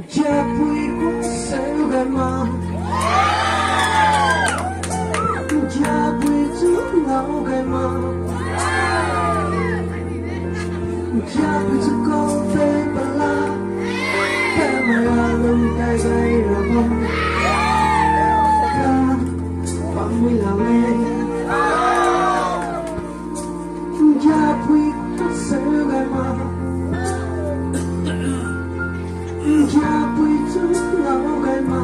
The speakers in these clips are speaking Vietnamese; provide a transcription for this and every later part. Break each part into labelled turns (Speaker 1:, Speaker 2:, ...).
Speaker 1: Cha bụi cũng sẽ về mà cha bụi chút ngáo về mà cha bụi chút con về bà la bé mà lưng cay gay là bông ca bằng mi là mê cha bụi cũng sẽ về mà cha bụi chút ngáo về mà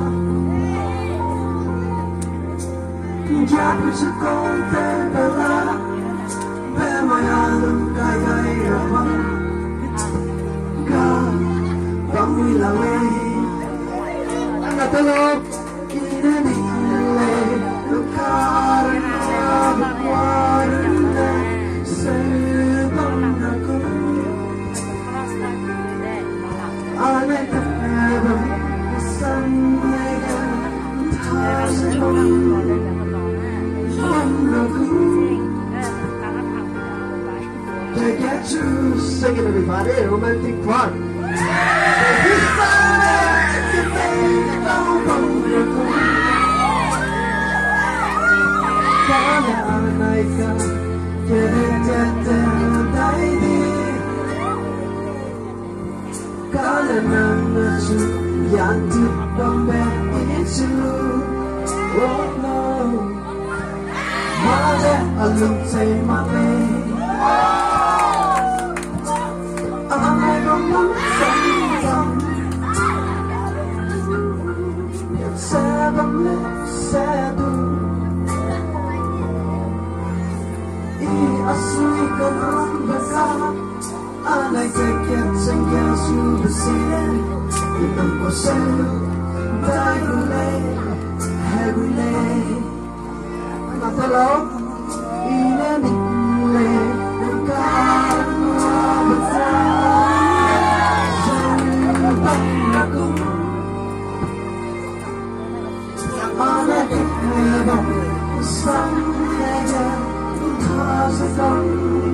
Speaker 1: cha bụi chút con về bà la bé mà lưng cay gay là bông ca bằng mi là mê Angatalo kinanile lukarna bakwarna sebang aku anai tabam sanega thasam aku to get to sing it everybody romantic part yang dipembeli itu, oh no, mana alung say male, anai ngomong sam, sebab sedu, I asli kan besar, anai ceket sengkau subsidi. Itam ko sa'yo dahil hagulay Matalaw inanigulay ng kaamatan Sa'yo ako Anagibang isang kaya Kasasang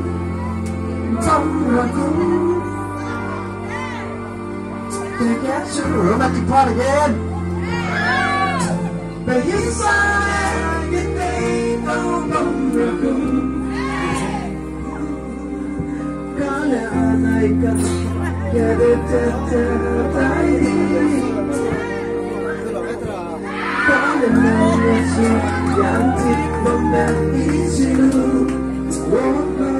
Speaker 1: tamrakong to get to the romantic part again. But inside you think I'm Kala anay ka Yadatatatay Kala na yasi Yantik mamel isu Oh no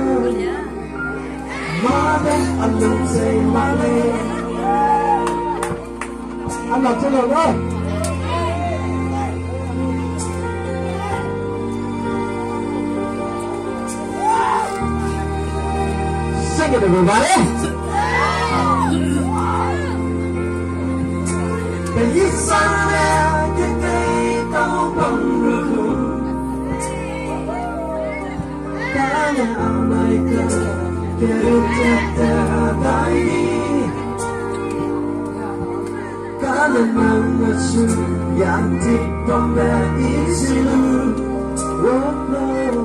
Speaker 1: Mada alung say male anh làm cho được thôi. Sing it everybody. Để biết sao cái cây tao bằng được cả nhà này cả kêu ta tay Kalanangasu yang dipembeli itu, oh no,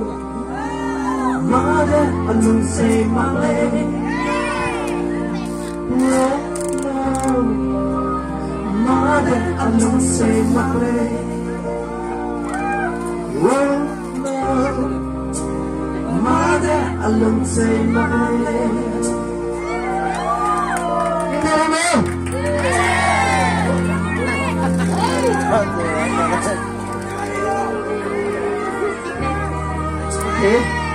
Speaker 1: mada alung say male, oh no, mada alung say male, oh no, mada alung say male. Okay.